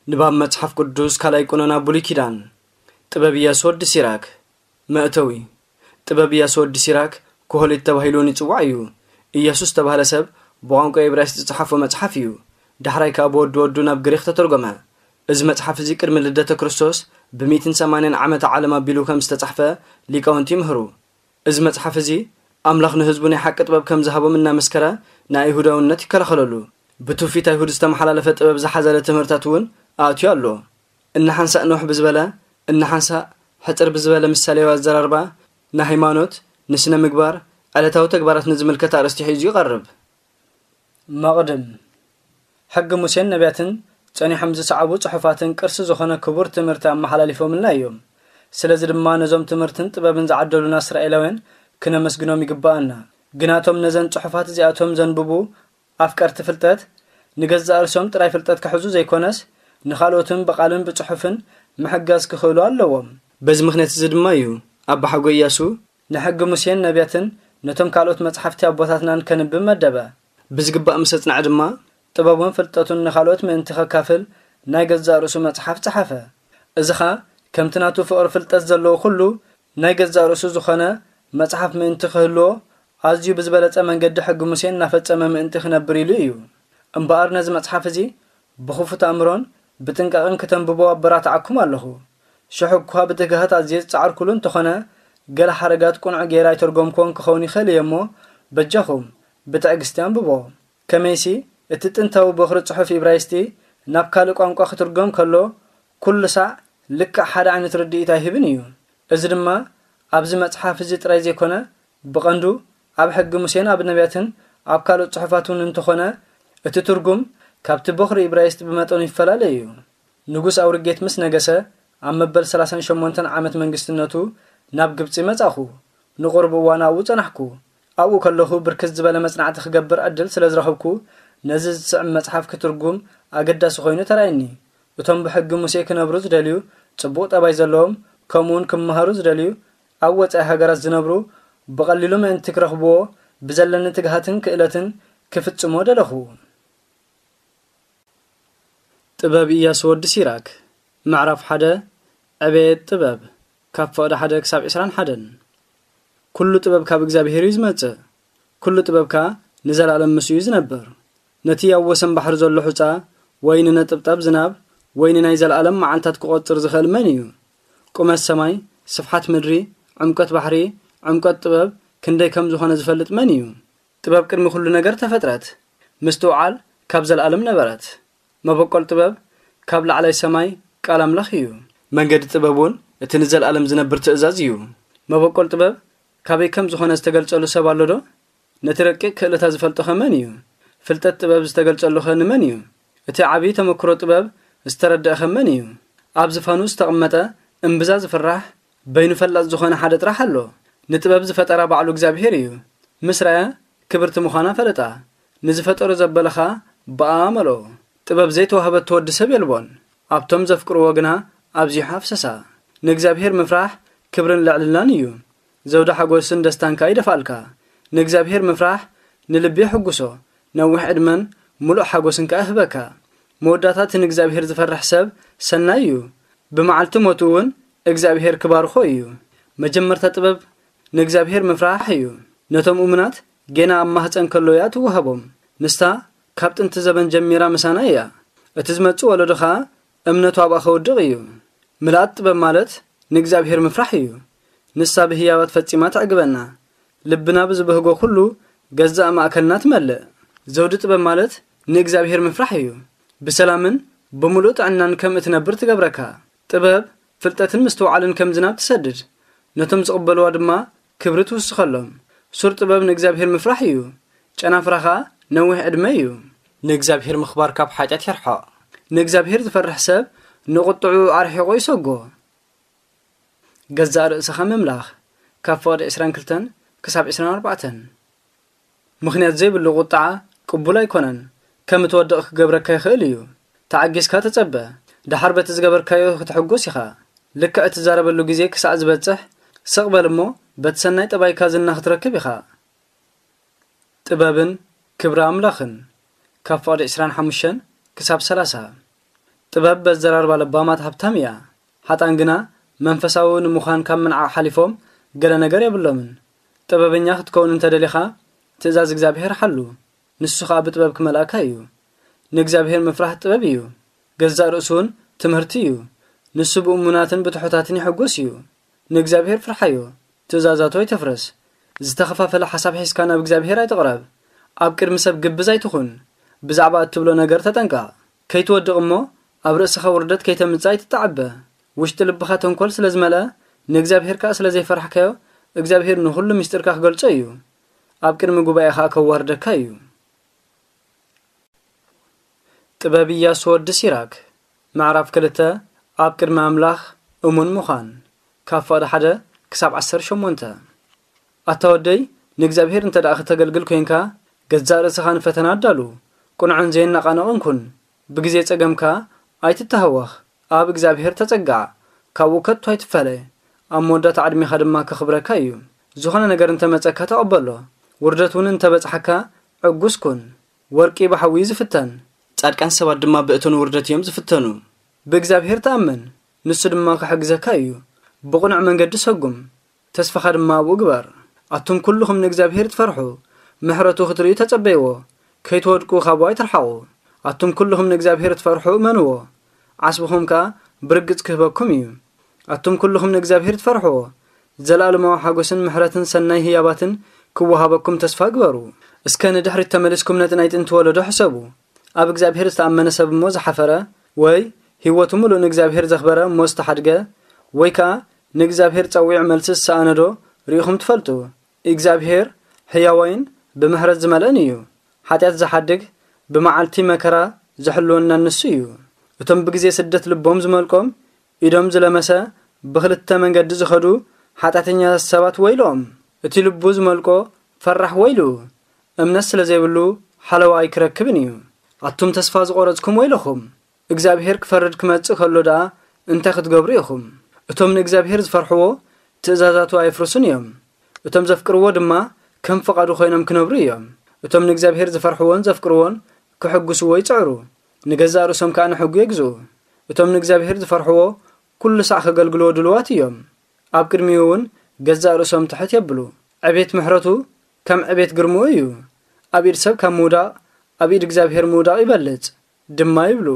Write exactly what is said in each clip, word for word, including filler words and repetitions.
نباب متحف قدوس كلا يكوننا بوليكيدان طبابيا سود سيراك مأتوي طبابيا سود سيراك كهول التوهيلون يتوعيو إياسوس تبهل سب بوانكو إبراس تتحف ومتحفيو دحراي كابو دودونا بقريخ تترجمها إذ متحف ذكر من لدة كريستوس بمئتين ثمانين عامة عالم بيلو كم استتحفه ليكونتي مهرو إذ متحف زي أملاخ نهزبوني حق طباب كم ذهبوا منا مسكرة نا يهودا ونتي كلا خلولو بتوفيت يهود استمحل لفت طباب زحزله تمرتاتون آتيو الله إن حنسا نوح بزبلة إن حنسا حتر بزبلة مسالي وزراربا نهيمانوت نسنا مقبار على تاو تكبارات نزم الكتار استحيجي يقرب مقدم حق موسين نبياتن تاني حمزة صعبو صحفاتن كرس زخنا كبور تمرتا محلاليفو من اليوم سلازل ما نزوم تمرتن طبابن زعدلونا اسرائيلوين كنا مسجنوم يقبانا قناتهم نزن صحفات زياتهم زنببو أفكار تفلتات نجزء أرسوم تراي فلتات كحزو زي كونس نخالوتن بقالن بصحفن محجاز كخولو اللوم بز مخنت زد مايو أبا حقو ياسو نحق موسين نبياتن نتم كالوت مصحفتي أبواتنا نكنب مدبا بز قبا مسطنا عدما طبابون فلتاتن نخالوت من انتخا كافل ناي جزء رسو مصحف صحفة إذا كم تناتو فقر فلتات زلو خلو ناي جزء رسو زخنا مصحف من انتخلو عزيو بزبالة أمان قد حق موسين نافت أمام انتخنا بريليو انبار ناز مصحف زي بخوفة أمرون بتنقاقن كتنببوا برات عكم الله شحب كها بتجهات عزيز تعار كلون تخنا قال حرقات كون عجيراي ترقم كون كخوني خلي يمو بجاهم بتعجستان ببوا كميسي اتتنتاو بخرج صحف إبرايستي نبكالك عنقا خترقم كله كل ساعة لك حدا عن تردي تاهبنيو ازرما أبز مصحف زي ترايزي كنا بقندو أب حق موسين أب نبياتن أب كالو صحفاتون انتخنا اتترقم كابت بخر إبرايست بمتون يفلاليو نجوس أورجيت مس نجسة عم ببل سلاسن شمونتن عامة منجستناتو ناب جبتي متأخو نقرب وانا وتنحكو أو كله بركز زبالة مصنع تخجبر أدل سلازرحبكو نزز سع مصحف كترجم أجد سخينة تراني وتم بحق موسيقى نبرز دليو تبوت أباي زلهم كمون كم مهروز دليو أوت أهجر الزنبرو بقللهم أن تكرهبو بزلنا تجهاتن كإلتن كفت سمود له طباب إياسو ود سيراك معرف حدا أبيت طباب كفاد حدا كساب إسران حدا كل طباب كاب إجزابهير يزمت كل طباب كا نزل على مسيوز نبر نتي أوسم بحر زل حتا وين نطبطب زناب وين نايزل علم مع أنت تقطر زخل منيو قم السماي صفحات مري عمقت بحري عمقت طباب كندي كم زخانة زفلت منيو طباب كرمي كل نجار تفترات مستوعال كابزل علم نبرت ما بقول طباب كابل على السماي كلام لخيو من قد طبابون تنزل علم زنبر تأزازيو ما بقول طباب كابي كم زخانة استقلت على سبالو دو نتركك كلا تزفلت خمانيو فلتت طباب استقلت على خمانيو اتعابي تمكرو طباب استرد خمانيو عبز فانوس تقمته انبزاز فرح بين فلت زخانة حدث رحلو نتباب زفترا بعلو اجزابهيريو مسرا كبرت مخانا فلتا نزفتر زبلخا بآملو طباب زيت وهبت تود سبيلبون ابتم زفكرو وغنا ابزي حافسسا نغزابهير مفراح كبرن لعللانيو زودا حغوسن دستان كايده فالكا نغزابهير مفراح نلبي حغوسو نوح ادمن ملو حغوسن كاهبكا موداتات نغزابهير زفرح سب سنايو بمعلت موتون اغزابهير كبار خويو مجمرتا طباب نغزابهير مفراحيو نتم امنات جنا امهصن كلويات وهبم نستا كابتن زبن جميرا مسانايا اتزمصو ولدخا امنتو ابا خودغيو ملات بمالت نغزابهير مفراحيو نسا بهياوت فصيمات عقبنا لبنا بزبهغو كله غزا ماكلنات مل زودت بمالت نغزابهير مفراحيو بسلامن بملوت عنان كم تنبر تغبركا طباب فلتتن مستوعلن كم زناب تسدد نتم تقبلوا دما كبرت وسخلهم سور طباب نغزابهير مفراحيو چنا فرخا نوح ادميو نغزابهير مخبار كاب حاجات يرحا نغزابهير تفرح سب نقطعو ارحيقو يسغو غزار سخم مملاخ كفود عشرين كلتن كساب عشرين أربعة مخنيات زي بالقطعه قبول يكونن كم تودق غبرك يخليو تعجز كاتصبه دحر بتزغبركايو تحغوس يخا لك اتزاربلو غزي كسا زبصح سقبلمو بتسناي طباي كازنا ختركب يخا طبابن كبر املاخن كفاد عشرين حمشن كساب ثلاثة ጥበብ በዘራርባ ለባማት ሀብታምያ ሀጣንግና መንፈሳውን ሙኻን ካብ ምንዓ ሓሊፎም ገለ ነገር የብሎምን ጥበበኛ ክትከውን እንተደሊኻ ትእዛዝ እግዚአብሔር ሓሉ ንሱኻ ብጥበብ ክመላእካ እዩ ንእግዚአብሔር መፍራህ ጥበብ እዩ ገዛ ርእሱን ትምህርቲ እዩ ንሱ ብእሙናትን ብትሑታትን ይሕጎስ እዩ ንእግዚአብሔር ፍርሓዮ ትእዛዛቱ ይተፍረስ ዝተኸፋፈለ ሓሳብ ሒስካ ናብ እግዚአብሔር ኣይትቕረብ ኣብ ቅድሚ ሰብ ግብዝ ኣይትኹን ብዛዕባ እትብሎ ነገር ተጠንቀቕ ከይትወድቕ እሞ ኣብ ርእስኻ ውርደት ከይተምጻእ ትተዓበ ውሽጢ ልብኻ ተንኮል ስለዝመልአ ንእግዚአብሔር ካ ስለዘይፈርሕካዮ እግዚአብሔር ንኹሉ ምስጢርካ ክገልጾ እዩ ኣብ ቅድሚ ጉባኤኻ ከዋርደካ እዩ ጥበብ ኢያሱ ወዲ ሲራክ ምዕራፍ ክልተ ኣብ ቅድሚ ኣምላኽ እሙን ምዃን ካብ ፈቅዲ ሓደ ክሳብ ዓሰርተ ሸሞንተ ኣታወደይ ንእግዚአብሔር እንተ ደኣ ከተገልግል ኮይንካ ገዛእ ርእስኻ ንፈተና ኣዳሉ ቁንዕን ዘየናቃነቕን ኩን ብግዜ ፀገምካ ኣይትተሃወኽ ኣብ እግዚአብሔር ተጸጋዕ ካብኡ ከቶ ኣይትፈለ ኣብ መወዳእታ ዕድሜኻ ድማ ከኽብረካ እዩ ዝኾነ ነገር እንተመፀካ ተቐበሎ ውርደት እውን እንተበፅሓካ ዕጉስ ኩን ወርቂ ብሓዊ ዝፍተን ጻድቃን ሰባት ድማ ብእቶን ውርደት እዮም ዝፍተኑ ብእግዚአብሔር ተኣመን ንሱ ድማ ክሕግዘካ እዩ ብቕኑዕ መንገዲ ሰጉም ተስፋኻ ድማ ኣብኡ ግበር ኣቱም ኩልኹም ንእግዚአብሔር ትፈርሑ ምሕረቱ ክትርእዩ ተጸበይዎ ከይትወድቁ ካብኡ ኣይትርሓቑ ኣቱም ኩልኹም ንእግዚአብሔር ትፈርሑ እመንዎ ዓስብኹም ከ ብርግጽ ክህበኩም እዩ ኣቱም ኩልኹም ንእግዚአብሔር ትፈርሕዎ ዘለኣለማዊ ሓጎስን ምሕረትን ሰናይ ህያባትን ክወሃበኩም ተስፋ ግበሩ እስከ ንድሕሪት ተመሊስኩም ነቲ ናይ ጥንቲ ወለዶ ሕሰቡ ኣብ እግዚአብሔር ዝተኣመነ ሰብ እሞ ዝሓፈረ ወይ ህይወቱ ሙሉእ ንእግዚአብሔር ዘኽበረ እሞ ዝተሓድገ ወይ ከዓ ንእግዚአብሔር ፀዊዕ መልሲ ዝሰኣነዶ ርኢኹም ትፈልጡ እግዚአብሔር ሕያዋይን ብምሕረት ዝመልአን እዩ ሓጢአት ዝሓድግ ብመዓልቲ መከራ ዝሕልወና ንሱ እዩ እቶም ብግዜ ስደት ልቦም ዝመልቆም ኢዶም ዝለመሰ ብኽልተ መንገዲ ዝኸዱ ሓጢአተኛ ሰባት ወይሎም እቲ ልቡ ዝመልቆ ፈራሕ ወይሉ እምነት ስለ ዘይብሉ ሓለዋ ኣይክረክብን እዩ ኣቱም ተስፋ ዝቆረጽኩም ወይለኹም እግዚአብሔር ክፈርድ ክመጽእ ከሎ ደኣ እንታይ ክትገብሩ ኢኹም እቶም ንእግዚአብሔር ዝፈርሕዎ ትእዛዛቱ ኣይፍርሱን እዮም እቶም ዘፍቅርዎ ድማ ከም ፈቃዱ ኮይኖም ክነብሩ እዮም እቶም ንእግዚአብሔር ዝፈርሕዎን ዘፍቅርዎን ክሕጉስዎ ይጽዕሩ ንገዛእ ርእሶም ከዓ ንሕጉ የግዝኡ እቶም ንእግዚአብሔር ዝፈርሕዎ ኩሉ ሰዕ ከገልግልዎ ድልዋት እዮም ኣብ ቅድሚኡ እውን ገዛእ ርእሶም ትሕት የብሉ ዕቤት ምሕረቱ ከም ዕቤት ግርምኡ እዩ ኣብ ኢድ ሰብ ካብ ምውዳቕ ኣብ ኢድ እግዚአብሔር ምውዳቕ ይበልጽ ድማ ይብሉ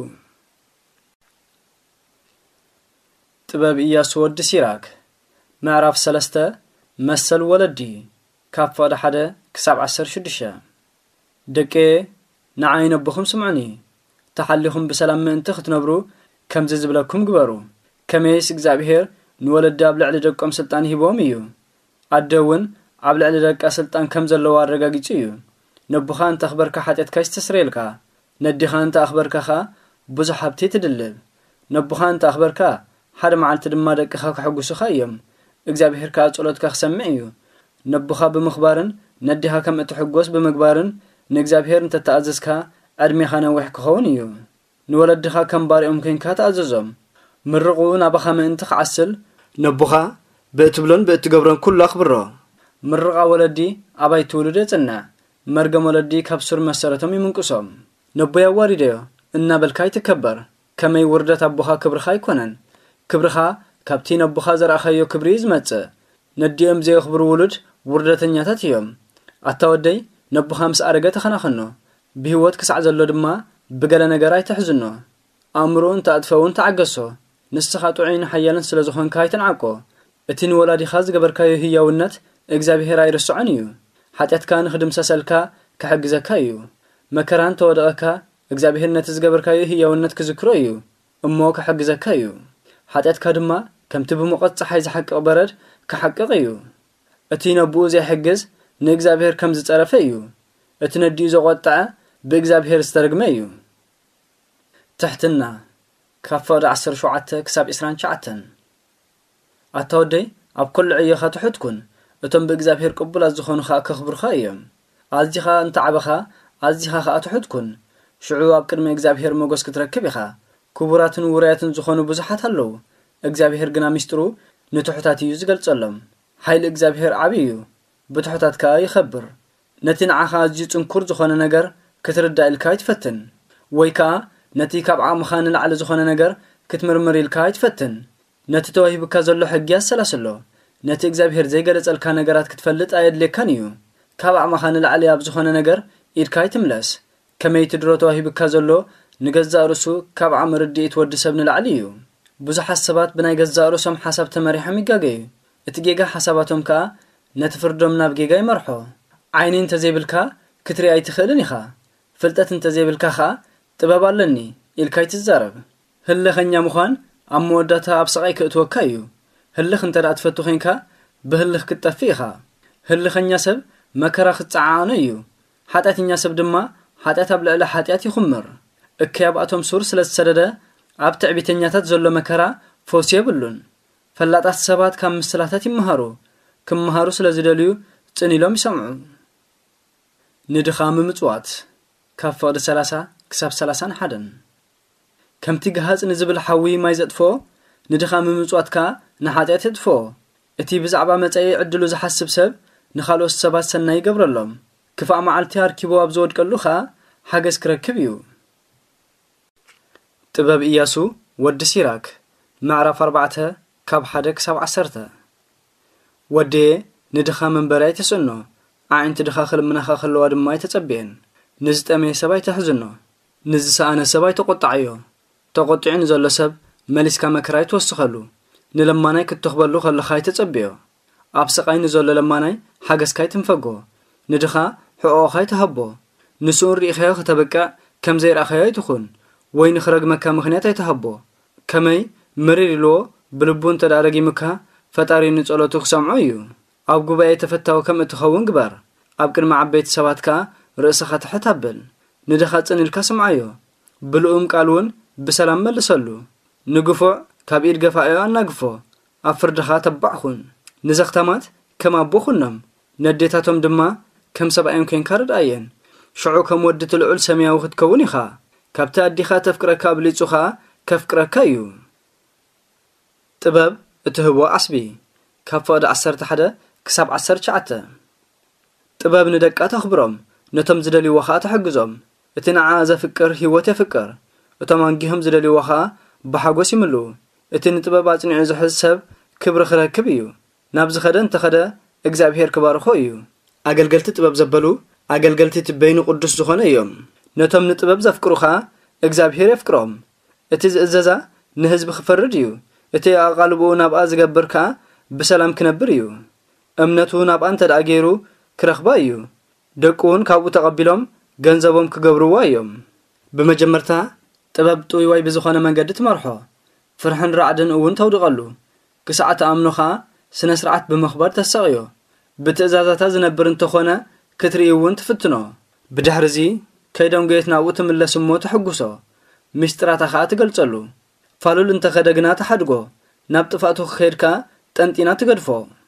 ጥበብ ኢያሱ ወዲ ሲራክ ምዕራፍ ሰለስተ መሰል ወለዲ ካብ ፈቅዲ ሓደ ክሳብ ዓሰርተ ሽዱሽተ ደቄ ንዓይ ነብኹም ስምዑኒ ተሓሊኹም ብሰላም ምእንቲ ክትነብሩ ከምዚ ዝብለኩም ግበሩ ከመይስ እግዚአብሔር ንወለዲ ኣብ ልዕሊ ደቆም ስልጣን ሂቦም እዩ ኣደ እውን ኣብ ልዕሊ ደቃ ስልጣን ከም ዘለዎ ኣረጋጊጹ እዩ ነብኻ እንተ ኣኽበርካ ሓጢአትካ ይስተስረየልካ ነዲኻ እንተ ኣኽበርካኻ ብዙሕ ሃብቲ ትድልብ ነብኻ እንተ ኣኽበርካ ሓደ መዓልቲ ድማ ደቅኻ ክሕጉሱኻ እዮም እግዚአብሔር ከዓ ጸሎትካ ክሰምዕ እዩ ነብኻ ብምኽባርን ነዲኻ ከም እትሕጎስ ብምግባርን ንእግዚአብሔር እንተ ተኣዘዝካ ዕድሜኻ ነዊሕ ክኸውን እዩ ንወለድኻ ከም ባሪኦም ኮይንካ ተኣዘዞም ምርቑ ናባኻ ምእንቲ ክዓስል ነብኻ ብእትብሎን ብእትገብሮን ኩሉ ኣኽብሮ ምርቓ ወለዲ ኣባይ ትውልዶ የጽንዕ መርገም ወለዲ ካብ ሱር መሰረቶም ይምንቅሶም ነቦይ ኣዋሪደዮ እናበልካ ይትከበር ከመይ ውርደት ኣቦኻ ክብርኻ ኣይኮነን ክብርኻ ካብቲ ነብኻ ዘርኣኻዮ ክብሪ ዝመጽእ ነዲኦም ዘየኽብሩ ውሉድ ውርደተኛታት እዮም ኣታወደይ ነብኻ ምስ ኣረገ ተኸናኸኖ ብህይወት ክሳዕ ዘሎ ድማ ብገለ ነገር ኣይትሕዝኖ ኣእምሮ እንተኣጥፈውን ተዓገሶ ንስኻ ጥዑይን ሓያልን ስለ ዝኾንካ ኣይትንዓቆ እቲ ንወላዲኻ ዝገበርካዮ ህያውነት እግዚአብሔር ኣይርስዖን እዩ ሓጢአትካ ንኽድምሰሰልካ ክሕግዘካ እዩ መከራን ተወደቐካ እግዚአብሔር ነቲ ዝገበርካዮ ህያውነት ክዝክሮ እዩ እሞ ክሕግዘካ እዩ ሓጢአትካ ድማ ከምቲ ብሙቐት ፀሓይ ዝሓቅቕ በረድ ክሓቅቕ እዩ እቲ ነብኡ ዘይሕግዝ ንእግዚአብሔር ከም ዝጸረፈ እዩ እቲ ነዲኡ ዘቆጠዐ ብእግዚአብሔር ዝተረግመ እዩ ትሕትና ካብ ፈቅዲ ዓሰርተ ሸውዓተ ክሳብ ዒስራን ትሽዓተ ኣታወደይ ኣብ ኩሉ ዕዮኻ ትሑት ኩን እቶም ብእግዚአብሔር ቅቡላት ዝኾኑኻ ከኽብሩኻ እዮም ኣዝኻ እንተዓበኻ ኣዝኻ ከዓ ትሑት ኩን ሽዑ ኣብ ቅድሚ እግዚአብሔር ሞገስ ክትረክብ ኢኻ ክቡራትን ውርያትን ዝኾኑ ብዙሓት ኣለዉ እግዚአብሔር ግና ምስጢሩ ንትሑታት እዩ ዝገልጸሎም ሓይሊ እግዚአብሔር ዓብይ እዩ ብትሑታት ከዓ ይኸብር ነቲ ንዓኻ ኣዝዩ ጽንኩር ዝኾነ ነገር ክትርዳእ ኢልካ ይትፈትን ወይ ከዓ ነቲ ካብ ዓቕምኻ ንላዕሊ ዝኾነ ነገር ክትምርምር ኢልካ ኣይትፈትን ነቲ ተዋሂብካ ዘሎ ሕጊ ያሰላስሎ ነቲ እግዚአብሔር ዘይገለጸልካ ነገራት ክትፈልጥ ኣየድልየካን እዩ ካብ ዓቕምኻ ንላዕሊ ኣብ ዝኾነ ነገር ኢድካ ኣይትምለስ ከመይ ትድሮ ተዋሂብካ ዘሎ ንገዛእ ርእሱ ካብ ዓቕሚ ርድኢት ወዲ ሰብ ንላዕሊ እዩ ብዙሓት ሰባት ብናይ ገዛእ ርእሶም ሓሳብ ተመሪሖም ይጋገዩ እቲ ጌጋ ሓሳባቶም ከዓ ነቲ ፍርዶም ናብ ጌጋ ይመርሖ ዓይኒ እንተዘይብልካ ክትርኢ ኣይትኽእልን ኢኻ ፍልጠት እንተዘይብልካ ኸ ጥበብ ኣለኒ ኢልካ ይትዛረብ ህልኸኛ ምዃን ኣብ መወዳእታ ኣብ ስቓይ ክእትወካ እዩ ህልኽ እንተ ደኣ ትፈቱ ኮይንካ ብህልኽ ክትጠፊ ኢኻ ህልኸኛ ሰብ መከራ ክትፀዓዓኖ እዩ ሓጢአተኛ ሰብ ድማ ሓጢአት ኣብ ልዕሊ ሓጢአት ይኹምር እከይ ኣብኣቶም ሱር ስለ ዝሰደደ ኣብ ትዕቢተኛታት ዘሎ መከራ ፈውሲ የብሉን ፈላጣት ሰባት ካብ ምስላታት ይመሃሩ ክመሃሩ ስለ ዝደልዩ ፅን ኢሎም ይሰምዑ ንድኻም ምጽዋት ካብ ፍቕዲ ሰላሳ ክሳብ ሰላሳን ሓደን ከምቲ ገሃጽ ንዝብል ሓዊ ማይ ዘጥፎ ንድኻም ምጽዋትካ ንሓጢአት የጥፎ እቲ ብዛዕባ መጻኢ ዕድሉ ዝሓስብ ሰብ ንኻልኦት ሰባት ሰናይ ይገብረሎም ክፋእ መዓልቲ ኣርኪቦ ኣብ ዝወድቀሉ ኸ ሓገዝ ክረክብ እዩ ጥበብ ኢያሱ ወዲ ሲራክ ምዕራፍ ኣርባዕተ ካብ ሓደ ክሳብ ዓሰርተ ወድየ ንድኻም መንበሪ ኣይተስዕኖ ዓይንቲ ድኻ ክልምናኻ ከለዋ ድማ ኣይተጸብየን ንዝጠመየ ሰብ ኣይተሕዝኖ ንዝሰኣነ ሰብ ኣይተቖጣዕዮ ተቖጢዑ ንዘሎ ሰብ መሊስካ መከራ ኣይትወስኸሉ ንለማናይ ክትኽበሉ ከለኻ ኣይተጸብዮ ኣብ ስቓይ ንዘሎ ለማናይ ሓገዝካ ኣይትንፈጎ ንድኻ ሕቖኻ ኣይትሃቦ ንስኡን ሪኢኸዮ ከተበቅዕ ከም ዘይረኣኸዮ ኣይትኹን ወይ ንኽረግመካ ምኽንያት ኣይትሃቦ ከመይ ምሪር ኢልዎ ብልቡ እንተ ደኣ ረጊምካ ፈጣሪ ንጸሎቱ ክሰምዖ እዩ ኣብ ጉባኤ ተፈታዊ ከም እትኸውን ግበር ኣብ ቅድሚ ዓበይቲ ሰባት ከዓ ርእስኻ ትሕት ኣብል ንድኻ ፅን ኢልካ ስምዓዮ ብልኡም ቃል እውን ብሰላም መልሰሉ ንግፉዕ ካብ ኢድ ገፋእዮ ኣናግፎ ኣብ ፍርድኻ ተባዕኹን ንዘኽተማት ከም ኣቦ ኹኖም ነዴታቶም ድማ ከም ሰብኣዮም ኮንካ ርድኣየን ሽዑ ከም ወዲ ትልዑል ሰማያዊ ክትከውን ኢኻ ካብቲ ኣዲኻ ተፍቅረካ ኣብሊፁ ኸኣ ከፍቅረካ እዩ ጥበብ እትህቦ ዓስቢ ካብ ፍቕዲ ዓሰርተ ሓደ ክሳብ ዓሰርተ ሸዓተ ጥበብ ንደቃ ተኽብሮም ነቶም ዝደልይዎ ኸኣ ተሕግዞም እቲ ንዓ ዘፍቅር ህይወት የፍቅር እቶም ኣንጊሆም ዝደልይዎ ኸኣ ብሓጎስ ይምልኡ እቲ ንጥበብ ኣጽኒዑ ዝሕዝ ሰብ ክብሪ ክረክብ እዩ ናብ ዝኸደ እንተኸደ እግዚኣብሔር ክባርኾ እዩ ኣገልገልቲ ጥበብ ዘበሉ ኣገልገልቲ ትበይኑ ቅዱስ ዝኾነ እዮም ነቶም ንጥበብ ዘፍቅሩ ኸኣ እግዚኣብሔር የፍቅሮም እቲ ዝእዘዛ ንህዝቢ ክፈርድ እዩ እቲ ኣቓልብኡ ናብኣ ዝገብር ከዓ ብሰላም ክነብር እዩ እምነቱ ናብኣ እንተ ደኣ ገይሩ ክረኽባ እዩ ደቁ እውን ካብኡ ተቐቢሎም ገንዘቦም ክገብርዋ እዮም ብመጀመርታ ጥበብ ጥውይዋይ ብዝኾነ መንገዲ ትመርሖ ፍርሕን ራዕድን እውን ተውድቐሉ ክሳዕ ተኣምኖ ኸኣ ስነ ስርዓት ብምኽባር ተሰቕዮ ብትእዛዛታ ዝነብር እንተኾነ ክትርኢ እውን ትፍትኖ ብድሕሪ እዚ ከይዶም ጎየት ናብኡ ትምለስ እሞ ትሕጉሶ ምስጢራታ ኸኣ ትገልጸሉ ፋሉል እንተኸደ ግና ተሓድጎ ናብ ጥፋእቱ ክኸይድካ ጠንጢና ትገድፎ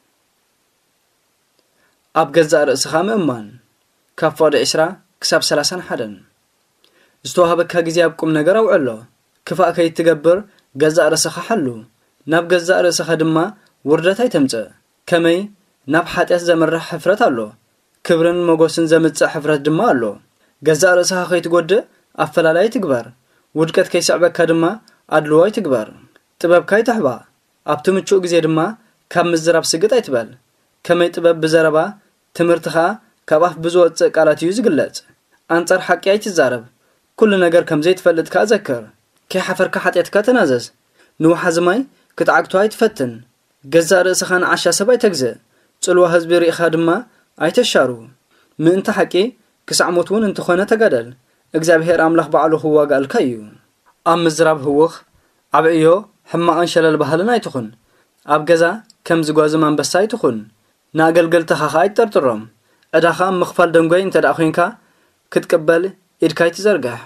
ኣብ ገዛእ ርእስኻ ምእማን ካብ ፍቕዲ ዒስራ ክሳብ ሰላሳን ሓደን ዝተዋሃበካ ግዜ ኣብ ቁም ነገር ኣውዕሎ ክፋእ ከይትገብር ገዛእ ርእስኻ ሓሉ ናብ ገዛእ ርእስኻ ድማ ውርደት ኣይተምጽእ ከመይ ናብ ሓጢአት ዘምርሕ ሕፍረት ኣሎ ክብርን መጎስን ዘምጽእ ሕፍረት ድማ ኣሎ ገዛእ ርእስኻ ከይትጐድእ ኣፈላላይ ትግበር ውድቀት ከይስዕበካ ድማ ኣድልዋይ ትግበር ጥበብካ ይተሕባ ኣብቲ ምቹእ ግዜ ድማ ካብ ምዝራብ ስግጥ ኣይትበል ከመይ ጥበብ ብዘረባ ትምህርትኻ ካብ ኣፍ ብዝወፅእ ቃላት እዩ ዝግለጽ ኣንጻር ሓቂ ኣይትዛረብ ኩሉ ነገር ከም ዘይትፈልጥካ ዘክር ከይሓፈርካ ሓጢአትካ ተናዘዝ ንውሓዚ ማይ ክትዓግቶ ኣይትፈትን ገዛእ ርእስኻ ንዓሻ ሰብ ኣይተግዝእ ጽልዋ ህዝቢ ርኢኻ ድማ ኣይተሻሩ ምእንቲ ሓቂ ክሳዕ ሞት እውን እንተኾነ ተጋደል እግዚኣብሔር ኣምላኽ ባዕሉ ክዋጋእልካ እዩ ኣብ ምዝራብ ህውኽ ኣብ ዕዮ ሕማቕን ሸለል ባህልን ኣይትኹን ኣብ ገዛ ከም ዝጓዝም ኣንበሳ ኣይትኹን ንኣገልገልትኻ ኸ ኣይትጠርጥሮም ዕዳኻ ምኽፋል ደንጎይ እንተ ደኣ ኮንካ ክትቅበል ኢድካ ኣይትዘርግሕ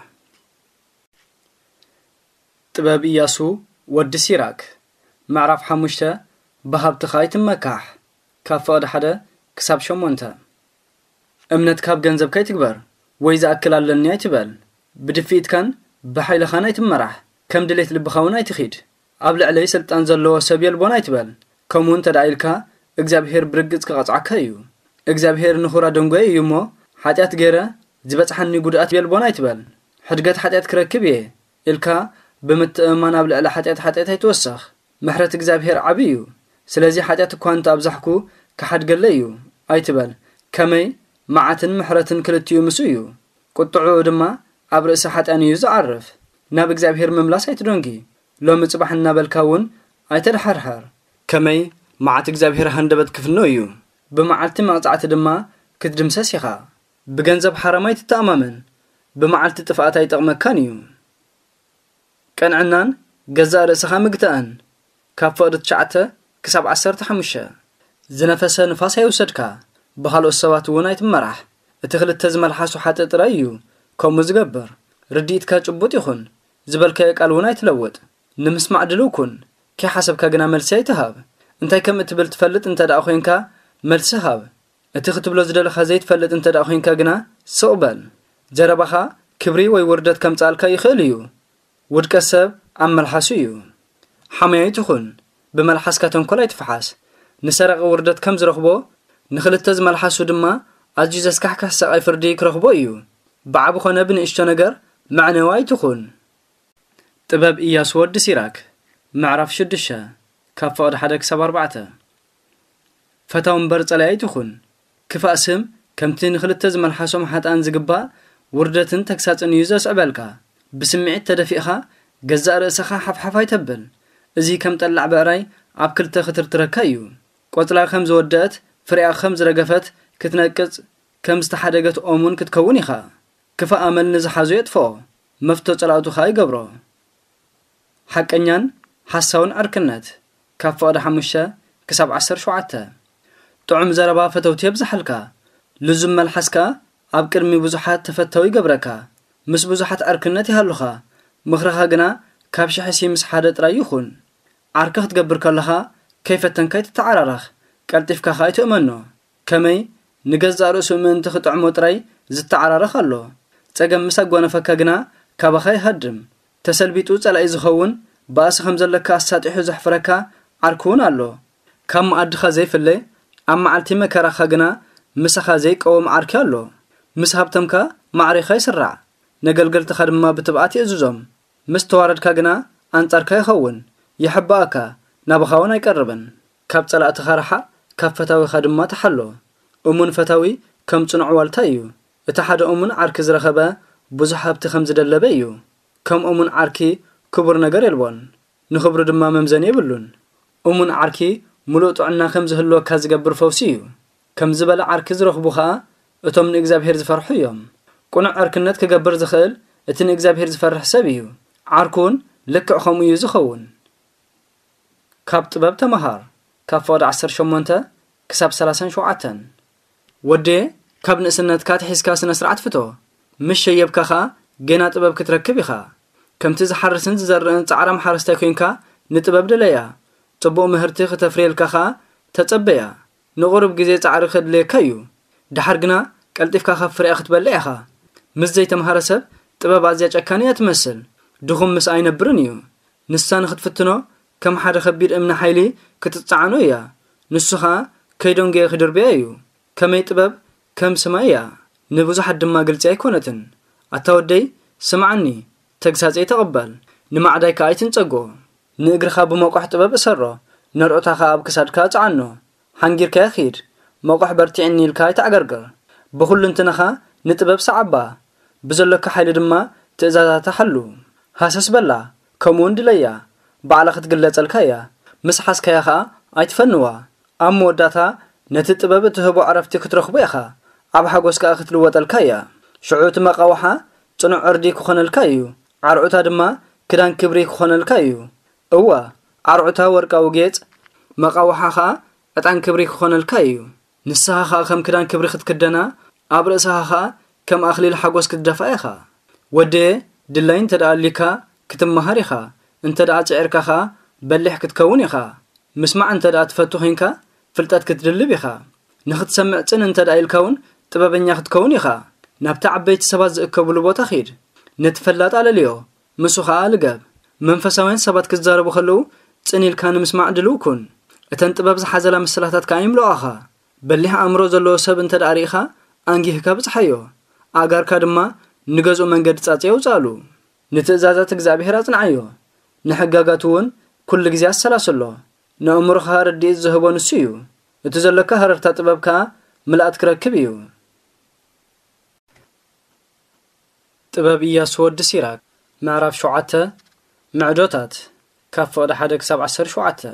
ጥበብ ኢያሱ ወዲ ሲራክ ምዕራፍ ሓሙሽተ ብሃብትኻ ኣይትመካሕ ካብ ፍቕዲ ሓደ ክሳብ ሸሞንተ እምነት ካብ ገንዘብካ ኣይትግበር ወይ ዝኣክል ኣለኒ ኣይትበል ብድፊኢትካን ብሓይልኻን ኣይትመራሕ ከም ድሌት ልብኻ እውን ኣይትኺድ ኣብ ልዕለይ ስልጣን ዘለዎ ሰብ የልቦን ኣይትበል ከምኡ እንተ ደኣ ኢልካ እግዚኣብሔር ብርግጽ ክቐጽዓካ እዩ እግዚኣብሔር ንኹራ ደንጎይ እዩ እሞ ሓጢአት ገይረ ዝበጽሓኒ ጉድኣት የልቦን ኣይትበል ሕድገት ሓጢአት ክረክብ እየ إلكا بمتأمان أبل على حتيت حتيت هيتوسخ محرة إجابهير عبيو سلازي حتيت كوانت أبزحكو كحد قليو أي تبال كمي معتن محرة كلتيو مسويو قطعو دما أبرئ سحات أنيو زعرف ناب إجابهير مملاس هيترونجي لو متصبح النابل كون أي تلحرحر كمي معت إجابهير هندبت كفنويو بمعلتي مقطعت دما كتدمسس يخا بجنزب حرامي تتأمامن بمعلتي تفقاتي تغمكانيو كان عنان جزاء رأسها مقتأن كافورت شعته كسب عسرت حمشة زنفس نفاس يوسدكا بخلو السوات ونايت مرح اتخل التزمل حاسو حتى ترايو كم مزقبر رديت كاجبوت يخون زبل كيك الونايت لوت نمسمع دلوكن كي حسب كاقنا ملسي تهاب انتاي كم اتبل تفلت انت دا اخوينكا ملسهاب اتخت بلو زدل خزيت فلت انت دا اخوينكا قنا سوبل جربخا كبري ويوردت كم تالكا يخيليو ودك السب عم ملحسيو حماية تخون بملحس كاتن كلا يتفحس نسرق وردت كم زرخبو نخلت تز ملحسو دما عجيز اسكحكح ساقاي فرديك رخبو ايو بعبو خنا بن اشتا نقر معنواي تخون طباب إياس ود سيراك معرف شدشا كافاد حدك سبار بعته فتاون برز على تخون كفاسم كمتين نخلت تز ملحسو محات انزقبا وردتن تكساتن يوزاس عبالكا بسمعت تدفئها جزاء رأسها حفحفا يتبل ازي كم طلع بقراي عب كلتا خطر تركايو قوطلا خمز ودات فريا خمز رقفت كتنقص كم استحدقت أمون كتكوني خا كفا أمل نزحازو يطفو مفتو طلعتو خاي قبرو حقنيان حساون أركنت كافو دا حمشة كسب عسر شوعتا طعم زربا فتوتي بزحلكا لزم ملحسكا عب كرمي بزحات تفتوي قبركا مس بزحات أركنتي هالوخا مخرخا قنا كابش حسي مس حادت رايوخون عركه تقبر كلها كيف تنكيت تتعررخ قلتف كخاي تؤمنو كمي نجزا رأسو من تخط عمو تراي زت تعررخ اللو تقم مساق ونفكا قنا كابخاي هدم تسلبيتو تلا إزخون باس خمزلكا الساتحو زحفركا عركون اللو كم أدخا زي فالي أما عالتي مكارخا قنا مسخا زي قوم عركا اللو مسهبتمكا معريخاي سرع نقلقل تخدم بتبعاتي أزوزم مستوارد كاقنا أنتاركا يخون يحباكا نابخاون يقربن كاب طلعت خرحه كاب فتاوي خدمه تحلو امون فتاوي كم صنع والتايو اتحد امون عرك زرخبه بزح هبت خمز دلبيو كم امون عركي كبر نجر يلبون نخبر دما ممزن يبلون امون عركي ملوط عنا خمز هلو كاز قبر فوسيو كم زبل عرك زرخبوخا اتم من اكزابهير زفرحيهم قنع عركنت كقبر زخل اتن اكزابهير زفرح سبيو عركون لك خمو يزخون كاب طباب تمهار كاب فود عسر شمونتا كساب سلاسن شوعتن ودي كاب نسنت كات حسكا سنسرعت فتو مش شيبكا جينا طباب كتركبيخا كم تزحرسن زرن تعرم حرستا كوينكا نطباب دليا طبو مهرتي ختفريلكا تتصبيا نغرب جزي تعر خدلي كيو دحرقنا قلطفكا خفري اخت بليخا مس زي تمهرسب طباب ازيا چكانيا تمثل دخم مس اينبرنيو نسان ختفتنو كم حدا خبير امنا حيلي كتتصعنو يا نسخا كيدون جاي خدر بيايو كم يطبب كم سمايا نبوز حد ما قلت ايكونتن اتودي سمعني تقساص يتقبل نمعداي كايتن صقو نغرخا بموقح طبب اسرو نرؤتا خاب كسادكا صعنو حنجير كاخير موقح برتعني الكاي تعغرغر بكل انتنخا نطبب صعبا بزلك حيل دما تزازات حلو حاسس بلا كمون دليا بعلا ختقلص الكايا مسحس كياخا ايتفنوا ام وداتا نتطبب تهبو عرفتي كترخبو يخا اب حغوسكا ختلوط الكايا شعوت مقاوحا صنع اردي كخون الكايو عرعتا دما كدان كبري كخون الكايو اوا عرعتا ورقاو جيت مقاوحا خا اتان كبري كخون الكايو نسها خا كم كدان كبري ختكدنا ابرسها خا كم اخليل حغوس كدفايخا ودي دلاين تداليكا كتمهاريخا انت دا تعيركا خا بلح كتكون يخا مسمع انت دا تفتوخينكا فلتات كتدلب يخا نخت سمع صن انت دا الكون طبابنيا كتكون يخا نابتا عبيت سبات زكبلو بوتا خير نتفلات على ليو مسوخا لقاب منفساوين سبات كزاربو خلو صنيل كان مسمع دلوكن اتن طباب زحازلا مسلاتات كايملو اخا بلح امرو زلو سب انت دا اريخا انغيهكا بصحيو اغاركا دما نغزو منገድ ጻጽيو ጻሉ نتأزازات እግዚአብሔር አጽናዮ ንሕጋጋቱን ኩሉ ግዜ አሰላሰሎ ነእምሮኻ ረድኤት ዝህቦ ንሱ እዩ እቲ ዘለካ ሃረርታ ጥበብካ ምልአት ክረክብ እዩ ጥበብ ኢያሱ ወዲ ሲራክ ምዕራፍ ሸውዓተ معدوتات كاف فقد حدك سبع عشر شوعته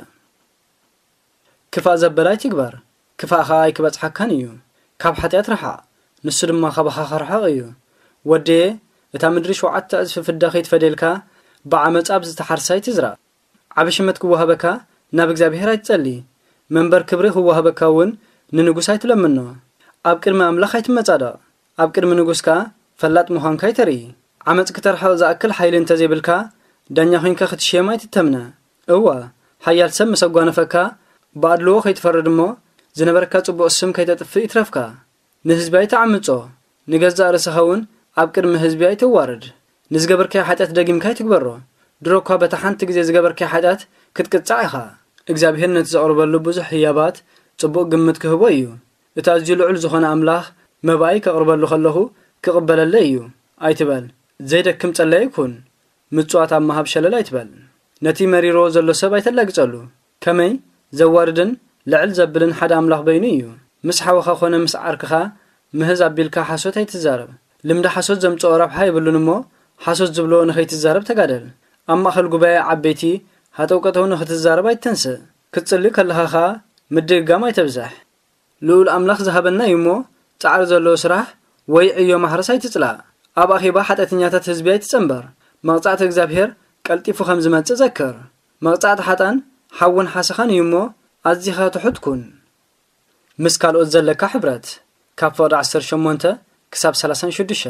كفا زبلاي تكبر كفا خاي كبص حكانيو كاب حتيات رحا نسو دما خبخا خرحايو ودي اتا مدري شوعته ازف في الداخيت فديلكا بعمص ابز تحرساي تزرا عبشمت كو وهبكا ناب እግዚአብሔር አይጸልይ መንበር ክብሪ هو وهبكاون ንንጉስ አይትለምነው አብ ቅድመ አምላኽ አይትመጻዳ አብ ቅድመ ንጉስካ ፈላጥ መሆን ካይተሪ عمص كترحو زاكل حيل انت زيبلካ ዳኛ ሆንከ ክትሸማይ ትተምና እዋ ሓያል ሰብ መሰጓነፈካ ባድሎ ከይትፈረድሞ ዝነበርካ ጽቡቕ ስም ከይተጥፍ ይትረፍካ ንህዝባይ ተዓምጾ ንገዛ ርሰኸውን ኣብ ቅድመ ህዝባይ ተዋረድ ንዝገበርካ ሓጢአት ደጊምካ ትግበሮ ድሮኳ በተሓንቲ ግዜ ዝገበርካ ሓጢአት ክትቅጻዕ ኢኻ እግዚአብሔር ነቲ ዘቕርበሉ ብዙሕ ህያባት ጽቡቕ ግምት ክህቦ እዩ እቲ ኣዝዩ ልዑል ዝኾነ ኣምላኽ መባይ ከቕርበሉ ከለኹ ክቕበለለ እዩ ኣይትበል ዘይደክም ጸለይ ይኩን ምጽዋት አማሃብ ሸለላ ይትበል ነቲ መሪሮ ዘሎ ሰብ አይተላግጸሉ ከመይ ዘዋርድን ልዕል ዘብልን ሓደ አምላኽ በይኑ እዩ ምስ ሓወኻ ኾነ ምስ ዓርክኻ ምህዝ አቢልካ ሓሶት አይትዛረብ ልምዳ ሓሶት ዘምጽኦ ረብሓ ይብሉንሞ ሓሶት ዝብሎ ንኸይትዛረብ ተጋደል ኣብ ማእኸል ጉባኤ ዓበይቲ ሃተውቀተው ንኽትዛረብ ኣይተንስእ ክትጽሊ ከለኻኻ ምድጋም ኣይተብዛሕ ልዑል አምላኽ ዝሃበና እዩሞ ጻዕሪ ዘሎ ስራሕ ወይ ዕዮ ማሕረስ ኣይትጽላእ ኣብ ኣኼባ ሓጢአተኛታት ህዝቢ ኣይትጸንበር مقطعت እግዚአብሔር ቀልጢፉ ከም ዝመጽእ ዘከር መቅጻዕት ሓጣን ሓውን ሓሰኻን እዩሞ ኣዚኻ ትሑትኩን ምስ ካልኦት ዘለካ ሕብረት ካብ ፈቅዲ ዓሰርተ ሸሞንተ ክሳብ ሰላሳ ወሽዱሽተ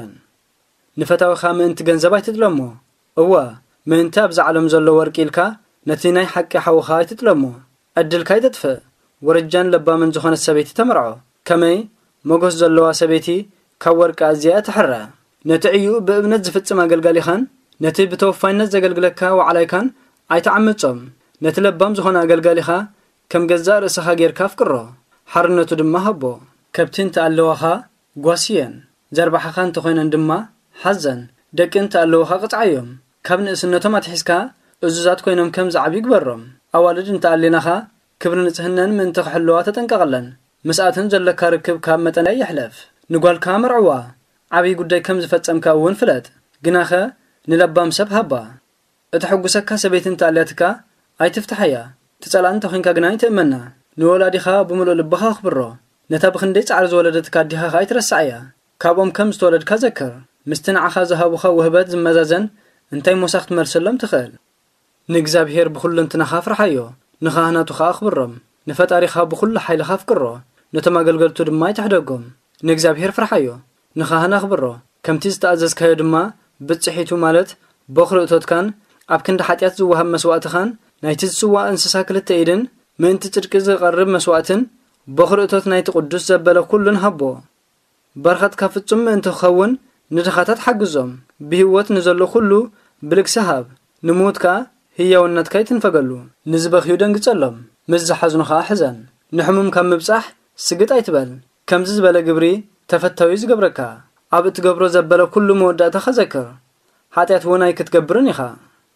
ንፈታዊኻ ምእንቲ ገንዘብ ኣይትጥለሞ እዋ ምእንቲ ኣብ ዝዓለም ዘሎ ወርቂ ኢልካ ነቲ ናይ ሓቂ ሓውኻ ኣይትጥለሞ ዕድልካ ይተጥፍእ ወረጃን ለባምን ዝኾነት ሰበይቲ ተመርዖ ከመይ ሞገስ ዘለዋ ሰበይቲ ካብ ወርቂ ኣዝያ ትሕረ ነቲ ዕዩ ብእምነት ዝፍጽም ኣገልጋሊኻን ነቲ ብተወፋይነት ዘገልግለካ ወዓላይካን ኣይተዓምጾም ነቲ ለባም ዝኾነ ኣገልጋሊኻ ከም ገዛእ ርእስኻ ጌርካ ፍቅሮ ሓርነቱ ድማ ሃቦ ከብትን ተኣለዋኻ ጓስየን ዘርባሓኻ እንተኾይነን ድማ ሓዘን ደቅን ተኣለዋኻ ቅጽዓዮም ካብ ንእስነቶም ኣትሒዝካ እዙዛት ኮይኖም ከም ዝዓቢ ግበሮም ኣዋልድ እንተኣሊናኻ ክብሪ ንጽህናን ምእንቲ ክሕልዋ ተጠንቀቕለን ምስኣትን ዘለካ ርክብ ካብ መጠን ይሕለፍ ንጓልካ መርዕዋ ዓብይ ጉዳይ ከም ዝፈጸምካ እውን ፍለጥ ግናኸ ንለባም ሰብ ሃባ እትሕጉሰካ ሰበይትን ተኣልያትካ ኣይትፍትሐያ ትጸላን ተኾንካ ግና ይትእመና ንወላዲኻ ብምሉእ ልብኻ ክብሮ ነታ ብክንደይ ጻዕሪ ዝወለደትካ ዲኻ ኣይትረሳዕያ ካብኦም ከም ዝተወለድካ ዘከር ምስቲ ንዓኻ ዝሃቡኻ ውህበት ዝመዛዘን እንታይ ሞሳኽ ትመልሰሎም ትኽእል ንእግዚአብሔር ብኩሉ እንትናኻ ፍርሓዮ ንኻህናቱ ኸ ኣኽብሮም ንፈጣሪኻ ብኩሉ ሓይልኻ ፍቅሮ ነቶም ኣገልገልቱ ድማ ይትሕደጎም ንእግዚአብሔር ፍርሓዮ ንኻህና ኣኽብሮ ከምቲ ዝተኣዘዝካዮ ድማ ብጽሒቱ ማለት በኽርእቶትካን ኣብ ክንዲ ሓጢአት ዝወሃብ መስዋዕትኻን ናይቲ ዝጽዋዕ እንስሳ ክልተ ኢድን ምእንቲ ጽድቂ ዝቐርብ መስዋዕትን በኽርእቶት ናይቲ ቅዱስ ዘበለ ኩሉን ሃቦ በረኸትካ ፍጹም ምእንቲ ክኸውን ንድኻታት ሓግዞም ብህይወት ንዘሎ ኩሉ ብልግሲ ሃብ ንሞትካ ህያውነትካ ይትንፈገሉ ንዝበኽዩ ደንግጸሎም ምስ ዝሓዝኑኻ ሕዘን ንሕሙም ካብ ምብጻሕ ስግጥ ኣይትበል ከምዚ ዝበለ ግብሪ ተፈታዊ ዝገብረካ ኣብ እትገብሮ ዘበለ ኩሉ መወዳእታ ኸዘክር ሓጢአት እውን ኣይክትገብርን ኢኻ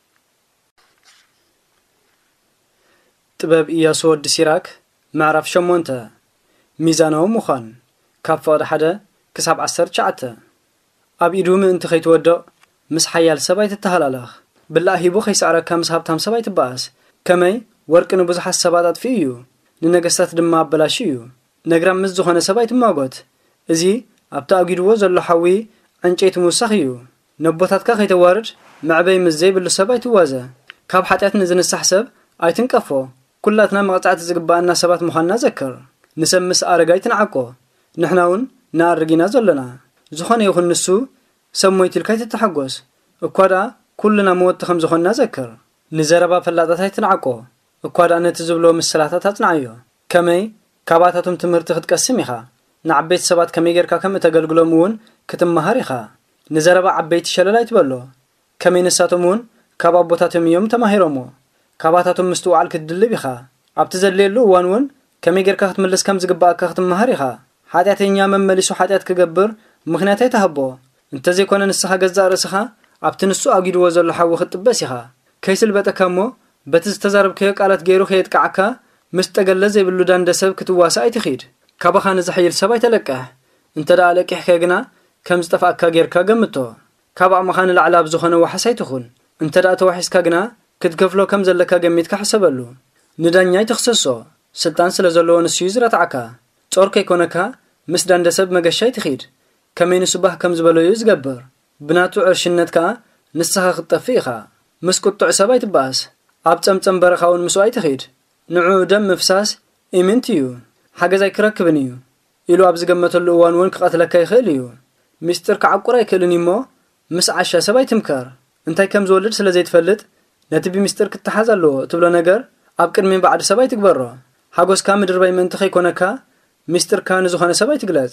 ጥበብ ኢያሱ ወዲ ሲራክ ምዕራፍ ሸሞንተ ሚዛናዊ ምዃን ካብ ፈቅዲ ሓደ ክሳብ ዓሰርተ ትሽዓተ ኣብ ኢዱ ምእንቲ ከይትወድቕ ምስ ሓያል ሰብ ኣይትተሃላለኽ ብላእ ሂቡ ከይሰዕረካ ምስ ሃብታም ሰብ ኣይትበኣስ ከመይ ወርቂ ንብዙሓት ሰባት ኣጥፊኡ እዩ ንነገስታት ድማ ኣበላሽ እዩ ነግራም ምስ ዝኾነ ሰብ ኣይትማጎት እዚ ኣብቲ ኣጊድዎ ዘሎ ሓዊ ዕንጨይቲ ምውሳኽ እዩ ነቦታትካ ከይተዋርድ መዕበይ ምስ ዘይብሉ ሰብ ኣይትዋዘ ካብ ሓጢአት ንዝንሳሕ ሰብ ኣይትንቀፎ ኩላትና መቕጻዕቲ ዝግባአና ሰባት ምዃንና ዘክር ንሰብ ምስ ኣረጋይ ትንዓቆ ንሕና እውን ንኣርጊና ዘለና ዝኾነ ይኹን ንሱ ሰብ ሞይቱ ኢልካ ይትተሓጐስ እኳ ደኣ ኩልና መወቲ ከም ዝኾንና ዘክር ንዘረባ ፈላጣት ኣይትንዓቆ እኳ ደኣ ነቲ ዝብሎ ምስላታት ኣጽንዓዮ ከመይ ካባታቶም ትምህርቲ ክትቀስም ኢኻ ንዓበይቲ ሰባት ከመይ ጌርካ ከም እተገልግሎም እውን ክትመሃር ኢኻ ንዘረባ ዓበይቲ ሸለላ ይትበሎ ከመይ ንሳቶም እውን ካብ ኣቦታቶም እዮም ተማሂሮሞ ካባታቶም ምስትውዓል ክትድልብ ኢኻ ኣብቲ ዘድልየሉ እዋን እውን ከመይ ጌርካ ክትምልስ ከም ዝግባእካ ክትመሃር ኢኻ ሓጢአተኛ መመሊሱ ሓጢአት ክገብር ምኽንያት ኣይተሃቦ እንተዘይኮነ ንስኻ ገዛእ ርእስኻ ኣብትንሱ ኣጊድዎ ዘሎ ሓዊ ክትጥበስ ኢኻ ከይስል በጠካሞ በቲ ዝተዛረብከዮ ቃላት ገይሩ ከየጥቃዓካ ምስ ጠገለ ዘይብሉ ዳንደሰብ ክትዋሳእ ኣይትኺድ ካባኻ ንዝሕይል ሰብ ኣይተለቅሕ እንተ ደኣ ለቂሕከ ግና ከም ዝጠፋእካ ጌርካ ገምቶ ካብ ኣቕምኻ ንላዕሊ ኣብ ዝኾነ ዋሕስ ኣይትኹን እንተ ደኣ ተዋሒስካ ግና ክትከፍሎ ከም ዘለካ ገሚትካ ሕሰበሉ ንዳኛ ይትኽሰሶ ስልጣን ስለ ዘለዎ ንስዩ ዝረትዓካ ጾር ከይኮነካ ምስ ዳንደሰብ መገሻ ኣይትኺድ ከመይ ንስባህ ከም ዝበለዩ ዝገብር ብናቱ ዕርሽነት ከዓ ንስኻ ክትጠፍእ ኢኻ ምስ ቁጡዕ ሰብ ኣይትበኣስ ኣብ ፀምፀም በረኻውን ምስኡ ኣይትኺድ ንዑ ደም ምፍሳስ ኢምንት እዩ ሓገዝ ኣይክረክብን እዩ ኢሉ ኣብ ዝገመተሉ እዋን እውን ክቐትለካ ይኽእል እዩ ሚስጥር ክዓቁር ኣይክእልን እሞ ምስ ዓሻ ሰብ ኣይትምከር እንታይ ከም ዝወልድ ስለ ዘይትፈልጥ ነቲ ብምስጥር ክትሓዝ ኣለዎ ትብሎ ነገር ኣብ ቅድሚ ባዕድ ሰብ ኣይትግበሮ ሓጎስካ ምድር ባይ ምንቲ ከይኮነካ ሚስጥርካ ንዝኾነ ሰብ ኣይትግለጽ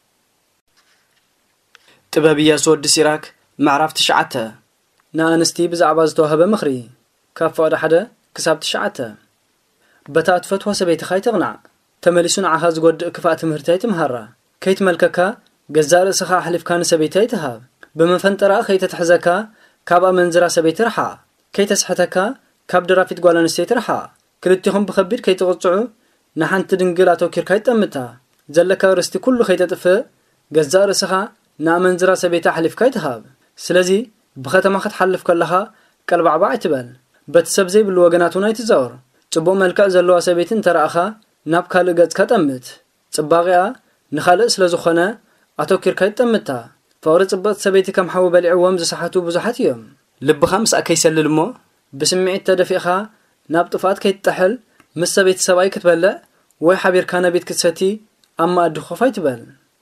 ጥበብ ኢያሱ ወዲ ሲራክ ምዕራፍ ትሽዓተ ንኣንስቲ ብዛዕባ ዝተዋህበ ምኽሪ ካብ ፈቕዲ ሓደ ክሳብ ትሽዓተ በታ እትፈትዋ ሰበይትኻ ኣይትቕናዕ ተመሊሱ ንዓኻ ዝጐድእ ክፋእ ትምህርቲ ኣይትምሃራ ከይትመልከካ ገዛእ ርእስኻ ኣሕሊፍካ ንሰበይቲ ኣይትሃብ ብመፈንጠራእ ከይተትሕዘካ ካብ ኣመንዝራ ሰበይቲ ርሓቕ ከይተስሕተካ ካብ ደራፊት ጓል ኣንስተይቲ ርሓቕ ክልቲኹም ብኸቢድ ከይትቕፅዑ ንሓንቲ ድንግል ኣተወኪርካ ይጠምታ ዘለካ ርስቲ ኩሉ ከይተጥፍእ ገዛእ ርእስኻ ንኣመንዝራ ሰበይቲ ኣሕሊፍካ ኣይትሃብ ስለዚ ብኸተማ ክትሓልፍ ከለኻ ቀልባዕባዕ ኣይትበል በቲ ሰብ ዘይብሉ ወገናት እውን ኣይትዛወር ጽቡቕ መልክዕ ዘለዋ ሰበይቲ እንተረኣኻ ናብ ካልእ ገጽካ ጠምት ጽባቒኣ ንኻልእ ስለ ዝኾነ ኣተወኪርካ ይጠምታ ፍቕሪ ጽብቕቲ ሰበይቲ ከም ሓዊ በሊዕዎም ዝሰሓቱ ብዙሓት እዮም ልብኻ ምስኣ ከይሰልል እሞ ብስምዒት ተደፊእኻ ናብ ጥፋት ከይትጠሕል ምስ ሰበይቲ ሰብኣይ ክትበልዕ ወይ ሓቢርካ ነቢት ክትሰቲ ኣብ ማኣዲ ኮፍ ኣይትበል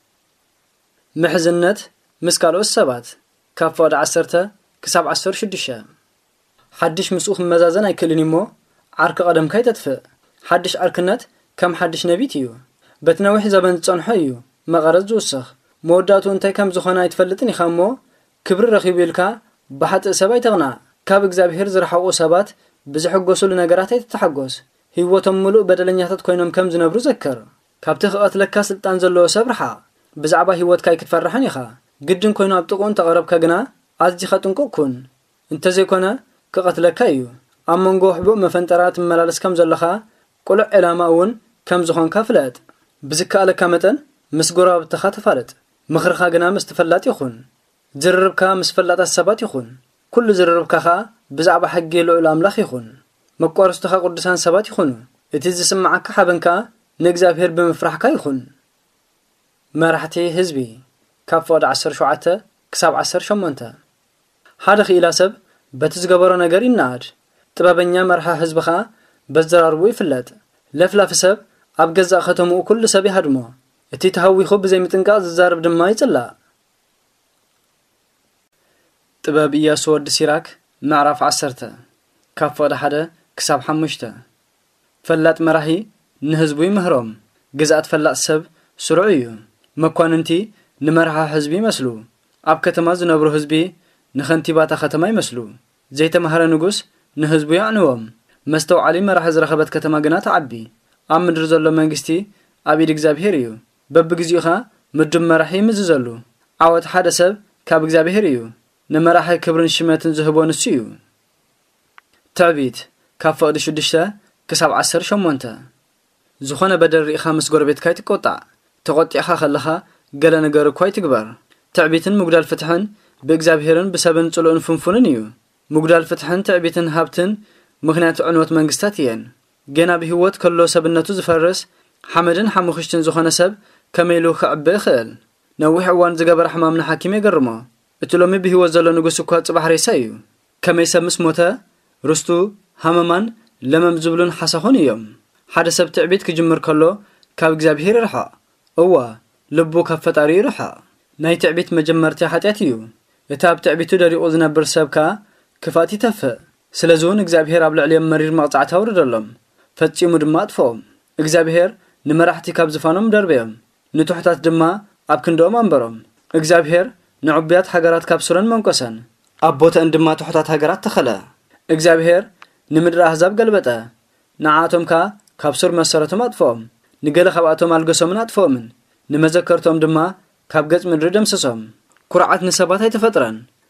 ምሕዝነት ምስ ካልኦት ሰባት ካብ ፈቕዲ ዓሰርተ ክሳብ ዓሰርተ ሽዱሽተ ሓድሽ ምስኡ ክመዛዘን ኣይክእልን እሞ ዓርኪ ቀደምካ ይተጥፍእ ሓድሽ ዓርክነት ከም ሓድሽ ነቢት እዩ በቲ ነዊሕ ዘበን ዝጸንሖ እዩ መቐረፅ ዝውስኽ መወዳእቱ እንታይ ከም ዝኾነ ኣይትፈልጥን ኢኻ እሞ ክብሪ ረኺቡ ኢልካ ብሓጥእ ሰብ ኣይተቕናዕ ካብ እግዚኣብሔር ዝረሓቑ ሰባት ብዝሕጐሱሉ ነገራት ኣይትተሓጐስ ህይወቶም ምሉእ በደለኛታት ኮይኖም ከም ዝነብሩ ዘከር ካብቲ ክቐትለካ ስልጣን ዘለዎ ሰብ ርሓቕ ብዛዕባ ህይወትካ ኣይክትፈርሕን ኢኻ ግድን ኮይኑ ኣብ ጥቑን ተቐረብካ ግና ኣዝኻ ጥንቁቕ ኩን እንተዘይኮነ ክቐትለካ እዩ ኣብ መንጎ ሕቡእ መፈንጠራት ትመላለስ ከም ዘለኻ ቁሉዕ ዕላማ እውን ከም ዝኾንካ ፍለጥ ብዝከኣለካ መጠን ምስ ጎረባብትኻ ተፋለጥ ምኽርኻ ግና ምስ ተፈላጥ ይኹን ዝርርብካ ምስ ፈላጣት ሰባት ይኹን ኩሉ ዝርርብካ ኸኣ ብዛዕባ ሕጊ ልዑል ኣምላኽ ይኹን መቋረስቱኻ ቅዱሳን ሰባት ይኹኑ እቲ ዝስማዓካ ሓበንካ ንእግዚኣብሔር ብምፍራሕካ ይኹን መራሕቲ ህዝቢ ካብ ፈቕዲ ዓሰርተ ሸውዓተ ክሳብ ዓሰርተ ሸሞንተ ሓደ ኽኢላ ሰብ በቲ ዝገበሮ ነገር ይናኣድ ጥበበኛ መርሓ ህዝብኻ በዘራርቡ ይፍለጥ ለፍላፊ ሰብ ኣብ ገዛእ ከተምኡ ኩሉ ሰብ ይሃድሞ እቲ ተሃዊኹ ብዘይምጥንቃቕ ዝዛረብ ድማ ይጽላእ ጥበብ ኢያሱ ወዲ ሲራክ ምዕራፍ ዓሰርተ ካብ ፈቕዲ ሓደ ክሳብ ሓሙሽተ ፈላጥ መራሒ ንህዝቡ ይምህሮም ግዛእት ፈላጥ ሰብ ስሩዕ እዩ መኳንንቲ ንመርሓ ህዝቢ ይመስሉ ኣብ ከተማ ዝነብሩ ህዝቢ ንኸንቲባታ ከተማ ይመስሉ ዘይተማህረ ንጉስ ንህዝቡ ያዕንዎም መስተውዓሊ መራሒ ዝረኸበት ከተማ ግና ተዓቢ ኣብ ምድሪ ዘሎ መንግስቲ ኣብ ኢድ እግዚኣብሔር እዩ በብግዚኡኻ ምድብ መራሒ ይምዝዘሉ ዓወት ሓደ ሰብ ካብ እግዚኣብሔር እዩ ንመራሒ ክብርን ሽመትን ዝህቦ ንሱ እዩ ትዕቢት ካብ ፈቕዲ ሽዱሽተ ክሳብ ዓሰርተ ሸሞንተ ዝኾነ በደል ርኢኻ ምስ ጎረቤትካ ይትቆጣዕ ተቆጢዕኻ ከለኻ ገለ ነገር እኳ ይትግበር ትዕቢትን ምጉዳል ፍትሕን ብእግዚኣብሔርን ብሰብን ጽሉእን ፍንፉንን እዩ ምጉዳል ፍትሕን ትዕቢትን ሃብትን ምኽንያት ዕንወት መንግስታት እየን ገና ብህይወት ከሎ ሰብነቱ ዝፈርስ ሓመድን ሓሙኽሽትን ዝኾነ ሰብ ከመይሉ ክዕብእ ይኽእል ነዊሕ እዋን ዝገበረ ሕማም ንሓኪም የገርሞ እቲ ሎሚ ብህይወት ዘሎ ንጉስ እኳ ጽባሕ ሬሳ እዩ ከመይ ሰብ ምስ ሞተ ርስቱ ሃመማን ለመም ዝብሉን ሓሳኹን እዮም ሓደ ሰብ ትዕቢት ክጅምር ከሎ ካብ እግዚኣብሔር ይርሓቕ እዋ ልቡ ካብ ፈጣሪ ይርሓቕ ናይ ትዕቢት መጀመርቲ ሓጢአት እዩ እቲ ኣብ ትዕቢቱ ደሪቑ ዝነብር ሰብካ ክፋት ይተፍእ ስለዚ እውን እግዚኣብሔር ኣብ ልዕሊኦም መሪር መቕጻዕቲ ኣውርደሎም ፈጺሙ ድማ ኣጥፍኦም እግዚኣብሔር ንመራሕቲ ካብ ዝፋኖም ደርበዮም ንትሑታት ድማ ኣብ ክንዶኦም ኣንበሮም እግዚኣብሔር ንዕቡያት ሃገራት ካብ ሱረን መንቆሰን ኣብ ቦተአን ድማ ትሑታት ሃገራት ተኸለ እግዚአብሔር ንምድሪ ኣሕዛብ ገልበጠ ንዓኣቶም ከዓ ካብ ሱር መሰረቶም ኣጥፍኦም ንገለ ካብኣቶም ኣልገሶምን ኣጥፍኦምን ንመዘከርቶም ድማ ካብ ገጽ ምድሪ ደምስሶም ኩርዓት ንሰባት ኣይተፈጥረን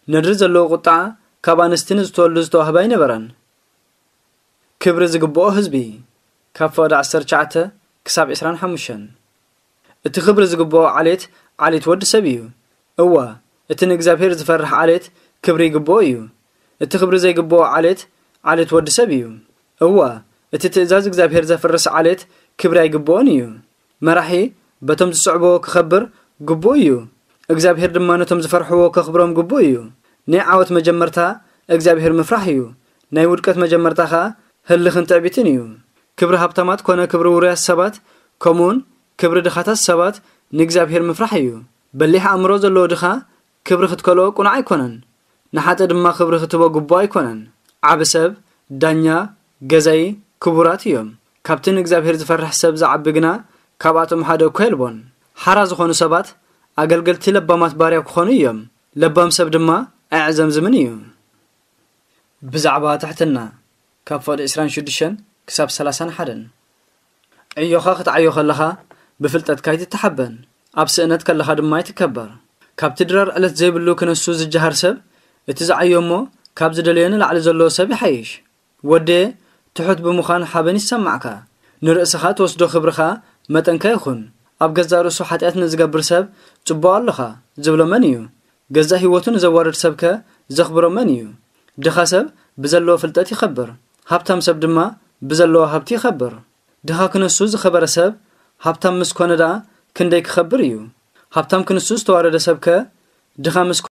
ندر زلو قطعة كابانستين زتولد زتوهبا ينبرن كبر زقبوه هزبي كافاد عسر شعته كساب عسران حمشن اتخبر زقبوه عليت عليت ود سبيو اوا اتن اغزابير زفرح عليت كبر يقبوه اتخبر زي قبوه عليت عليت ود سبيو اوا اتتئزاز اغزابير زفرس عليت كبر يقبونيو مرحي بتم تصعبو كخبر قبويو اغزابير دمانتم زفرحو كخبرهم قبويو ني عاوت مجمرتا اغزابير مفرحيو ناي ودقت مجمرتا خا هلخن تعبيتنيو كبر هبتمات كونه كبر ورياس سبات كومون كبر دخاتات سبات نغزابير مفرحيو بليح امرو زلو دخا كبر ختكلو قنع يكونن نحات دما كبر ختبو قبو يكونن عبسب دانيا غزاي كبراتيوم كابتن اغزابير زفرح سب زعبغنا كاباتم حدا كويلبون حرا زخونو سبات اغلغلتي لبامات باريا كخونيوم لبام سب دما اعزم زمنيو بزعبا تحتنا كافود عشرين شدشن كساب ثلاثين حدن ايوخا خطعيو خلخا بفلطت كايت تحبن ابسنت كلخا دما يتكبر كاب تدرر الت زيبلو كنسو زجهر سب اتزعيومو كاب زدلين لعل زلو سب يحيش ودي تحط بمخان حابن يسمعك نرأسخا توسدو خبرخا متنكا يخون اب غزارو سو حاتيات نزغبر سب صبو اللخا زبلو منيو غزا هيوتون زوارد سبكا زخبرو منيو دخا سب بزلو فلطت يخبر هابتام سب دما بزلو هابتي يخبر دها كنسو زخبر سب هابتام مسكونه دا كندي يخبر يو هابتام كنسو توارد سبكا دخا